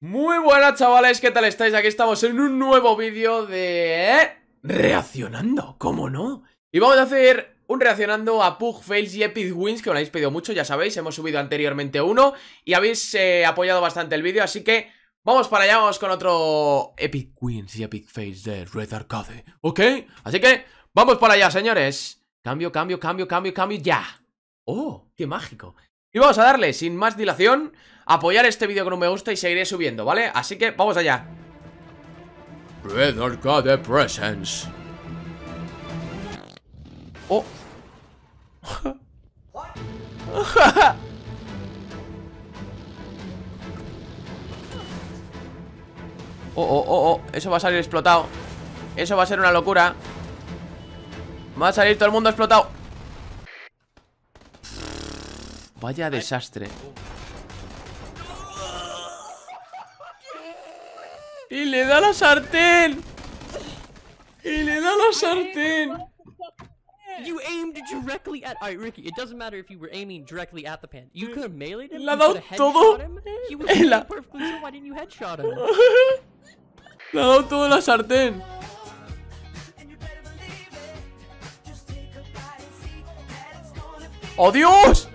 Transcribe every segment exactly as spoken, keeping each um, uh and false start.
Muy buenas, chavales, ¿qué tal estáis? Aquí estamos en un nuevo vídeo de... reaccionando, ¿cómo no? Y vamos a hacer un reaccionando a Pug Fails y Epic Wins, que me lo habéis pedido mucho, ya sabéis. Hemos subido anteriormente uno y habéis eh, apoyado bastante el vídeo, así que vamos para allá, vamos con otro Epic Wins y Epic Fails de Red Arcade, ¿ok? Así que vamos para allá, señores. Cambio, cambio, cambio, cambio, cambio, ya. ¡Oh, qué mágico! Y vamos a darle, sin más dilación, apoyar este vídeo con un me gusta y seguiré subiendo, ¿vale? Así que vamos allá. Red Arcade Presents. Oh. Oh, oh, oh, oh. Eso va a salir explotado. Eso va a ser una locura. Va a salir todo el mundo explotado. Vaya desastre. Y le da la sartén. Y le da la sartén. You aimed directly at Alright, Ricky, it doesn't matter if you were aiming directly at the pan. You could have meleeed him. Le ha You dado could have todo headshot him. He was en la- perfectly so why didn't you headshot him? Le ha dado todo en la sartén. ¡Oh, Dios!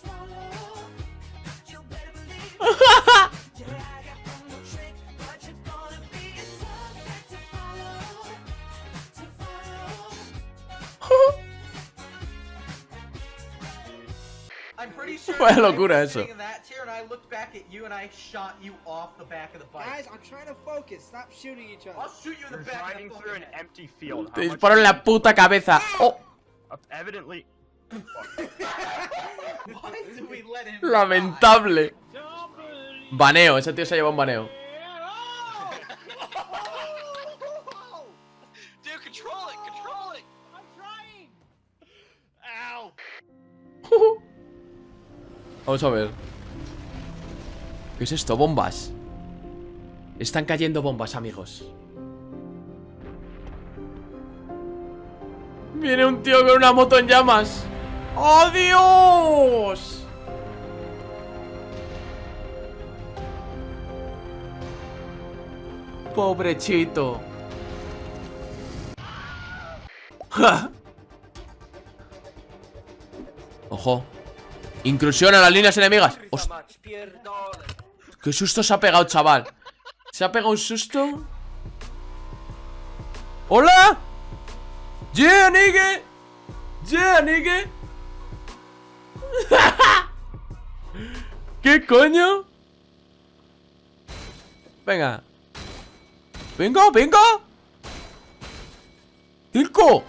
I'm pretty sure Vaya that I locura was eso. sitting in that chair and I looked back at you and I shot you off the back of the bike. Guys, I'm trying to focus. Stop shooting each other. I'll shoot you in the You're back driving of the through an fucking empty field. Te How much disparo en la damage- puta cabeza. ¡Oh! Uh, Evidently. Why do we let him Lamentable. Baneo, ese tío se lleva un baneo. Dude, control it, control it. I'm trying. Ow. Vamos a ver. ¿Qué es esto? Bombas. Están cayendo bombas, amigos. Viene un tío con una moto en llamas. ¡Oh, Dios! Pobrechito. ¡Ja! Ojo. Inclusión a las líneas enemigas. Host- Qué susto se ha pegado, chaval. Se ha pegado un susto. ¡Hola! ¡Yeah, nigga! ¡Yeah, nigga! ¿Qué coño? Venga. Venga, venga. ¡Circo!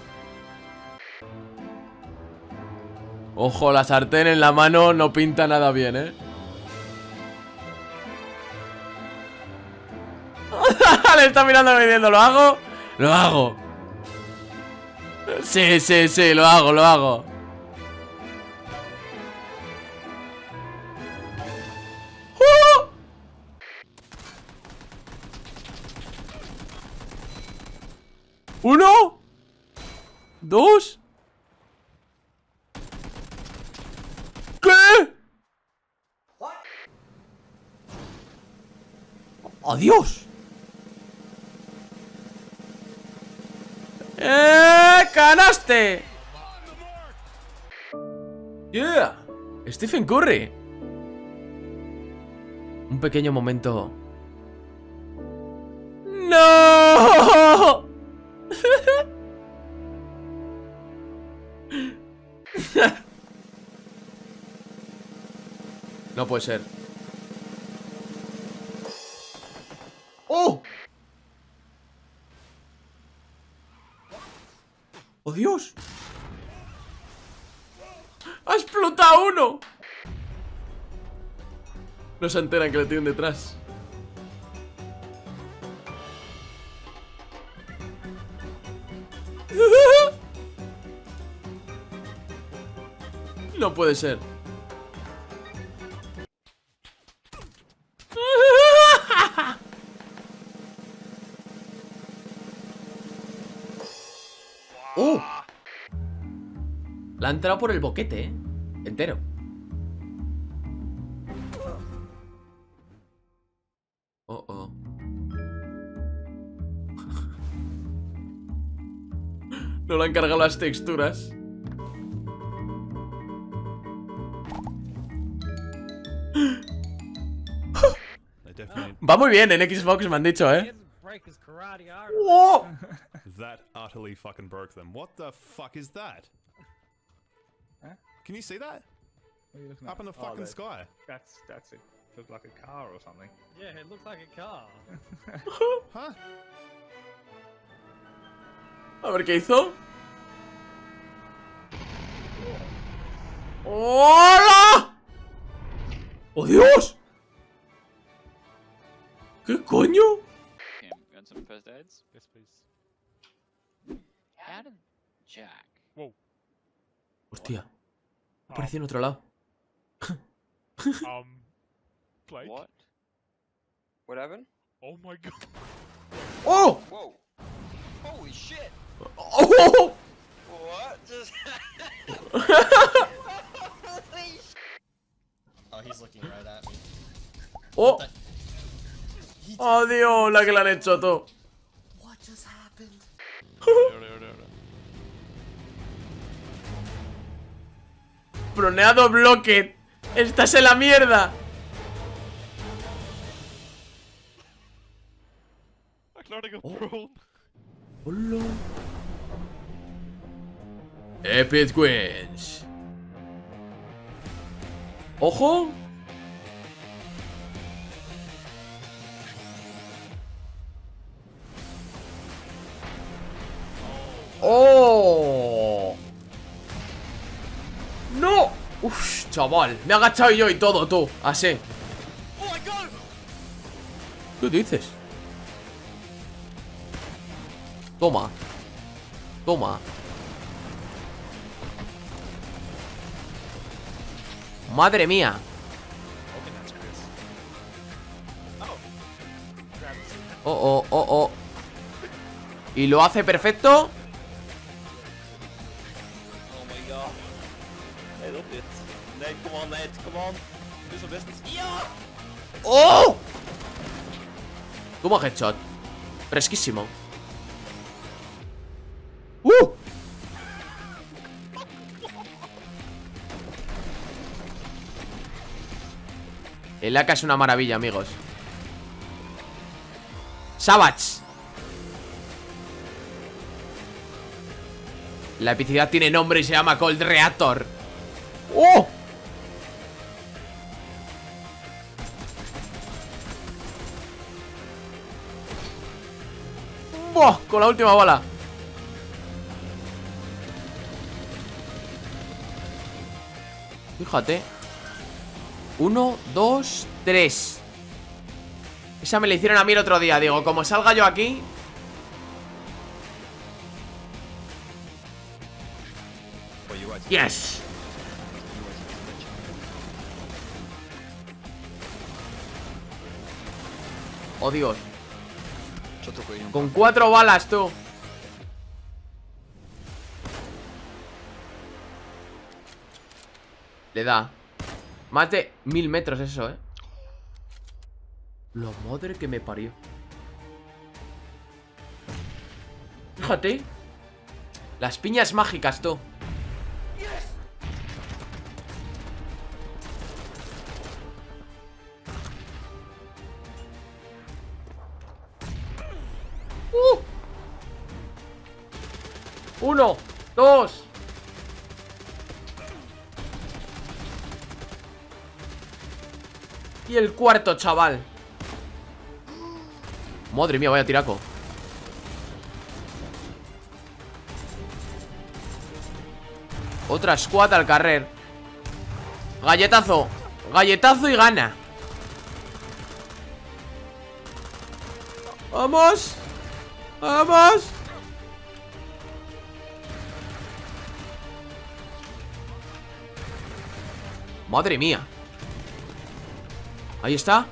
Ojo, la sartén en la mano no pinta nada bien, ¿eh? Le está mirando y diciendo, ¿lo hago? Lo hago. Sí, sí, sí, lo hago, lo hago. ¡Uh! Uno. Dos. ¿Qué? ¡Adiós! ¡Eh! ¡Canaste! ¡Yeah! Stephen Curry. Un pequeño momento. ¡No! No puede ser. ¡Oh! ¡Oh, Dios! ¡Ha explotado uno! No se enteran que le tienen detrás. No puede ser. ¡Uh! La ha entrado por el boquete, ¿eh? Entero. Oh, No le han cargado las texturas. Va muy bien en Xbox, me han dicho, eh. ¡Oh! That utterly fucking broke them. What the fuck is that? Huh? Can you see that? What are you looking Up in the Oh, fucking that- sky. That's that's it. Looks like a car or something. Yeah, it looks like a car. Huh? A ver qué hizo. ¡Hola! ¡Oh, Dios! ¿Qué coño? Okay, we got some first aids. Yes, please. How did Jack? Hostia. Apareció en otro lado. Um, Blake? What? What happened? Oh my god. ¡Oh! Whoa. Holy shit. ¡Oh! What just Oh, he's looking right at me. ¡Oh! ¡Oh, Dios! La que le han hecho todo. What just happened? Proneado Blocket. ¡Estás en la mierda! Aclaring a throne. ¡Hola! Epic Wins. ¡Ojo! ¡Oh! ¡No! Uf, chaval, me he agachado yo y todo, tú, así. ¿Qué dices? Toma. Toma. Madre mía. Oh, oh, oh, oh. Y lo hace perfecto. Oh my god. Ned up it. Ned, come on, Ned, come on. Do some business. Yeah! ¡Oh! Toma headshot. Fresquísimo. ¡Uh! El A K es una maravilla, amigos. Savage. La epicidad tiene nombre y se llama Cold Reactor. ¡Oh! ¡Buah! Con la última bala. Fíjate. Uno, dos, tres. Esa me la hicieron a mí el otro día. Digo, como salga yo aquí. Yes. Oh, Dios. Con cuatro balas, tú. Le da. Más de mil metros eso, eh. La madre que me parió. Fíjate. Las piñas mágicas, tú. Uh. Uno, dos. Y el cuarto, chaval. Madre mía, vaya tiraco. Otra squad al carrer. Galletazo. Galletazo y gana. Vamos. Vamos. Madre mía. Ahí está.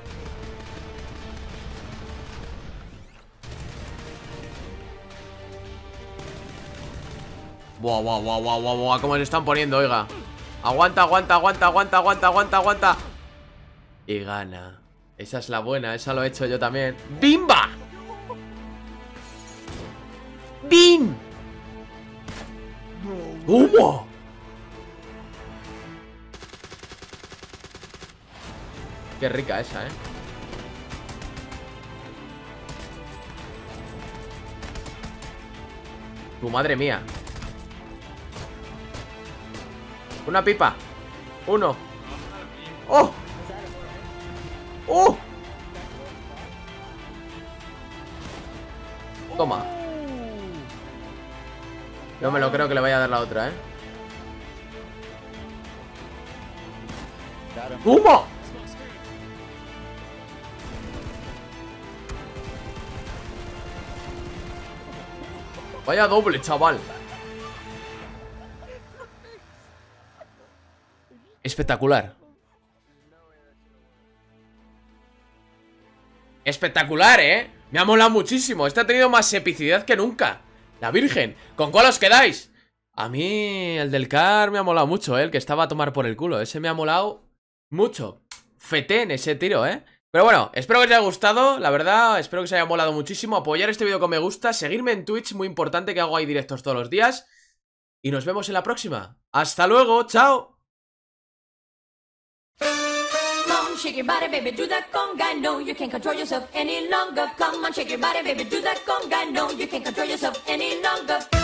Buah, buah, buah, buah, buah, buah. Cómo se están poniendo, oiga. Aguanta, aguanta, aguanta, aguanta, aguanta, aguanta, aguanta. Y gana. Esa es la buena, esa lo he hecho yo también. ¡Bimba! ¡Bim! ¡Humo! Qué rica esa, eh. Tu madre mía. Una pipa. Uno. ¡Oh! ¡Oh! Toma. No me lo creo que le vaya a dar la otra, eh. ¡Humo! Vaya doble, chaval. Espectacular. Espectacular, ¿eh? Me ha molado muchísimo. Este ha tenido más epicidad que nunca. La virgen. ¿Con cuál os quedáis? A mí el del car me ha molado mucho, ¿eh? El que estaba a tomar por el culo. Ese me ha molado mucho. Fetén ese tiro, ¿eh? Pero bueno, espero que os haya gustado, la verdad, espero que os haya molado muchísimo. Apoyar este vídeo con me gusta, seguirme en Twitch, muy importante, que hago ahí directos todos los días. Y nos vemos en la próxima. ¡Hasta luego! ¡Chao! Shake your body, baby, do that conga. No, you can't control yourself any longer. Come on, shake your body, baby, do that conga. No, you can't control yourself any longer.